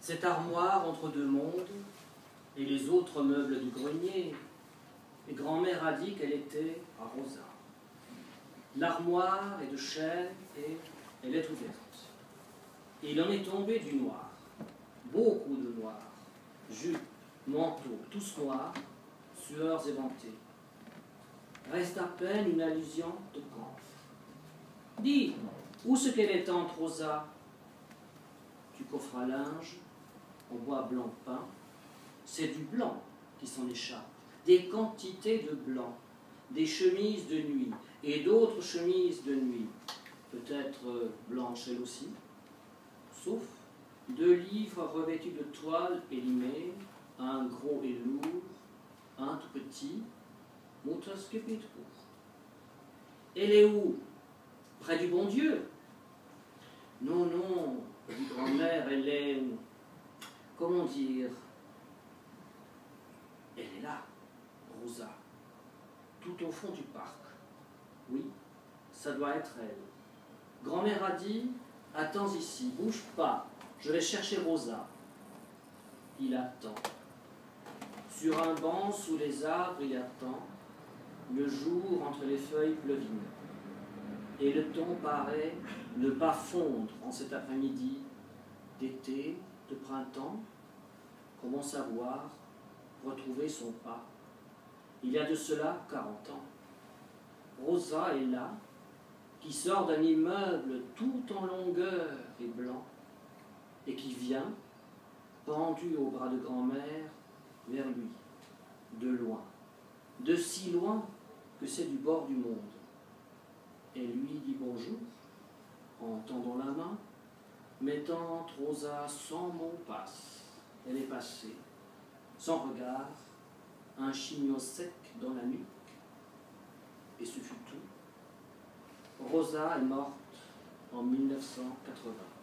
Cette armoire entre deux mondes et les autres meubles du grenier, et grand-mère a dit qu'elle était à Rosa. L'armoire est de chêne et elle est ouverte. Et il en est tombé du noir, beaucoup de noir, jupes, manteaux, tous noirs, sueurs éventées. Reste à peine une allusion de camphre. Dis, où ce qu'elle est tante Rosa? Du coffre à linge, en bois blanc peint, c'est du blanc qui s'en échappe, des quantités de blanc, des chemises de nuit et d'autres chemises de nuit, peut-être blanches elles aussi, sauf 2 livres revêtus de toile élimée, un gros et lourd, un tout petit, Mutters Gebetbuch. Elle est où? Près du bon Dieu? Non, non, dit grand-mère, elle est, comment dire, elle est là, Rosa, tout au fond du parc. Oui, ça doit être elle. Grand-mère a dit, attends ici, bouge pas, je vais chercher Rosa. Il attend. Sur un banc sous les arbres, il attend, le jour entre les feuilles pleuvinent. Et le temps paraît ne pas fondre en cet après-midi d'été, de printemps. Comment savoir retrouver son pas? Il y a de cela 40 ans. Rosa est là, qui sort d'un immeuble tout en longueur et blanc, et qui vient, pendue au bras de grand-mère, vers lui, de loin, de si loin que c'est du bord du monde. Elle lui dit bonjour, en tendant la main, mais tante Rosa sans mot passe. Elle est passée, sans regard, un chignon sec dans la nuque, et ce fut tout. Rosa est morte en 1980.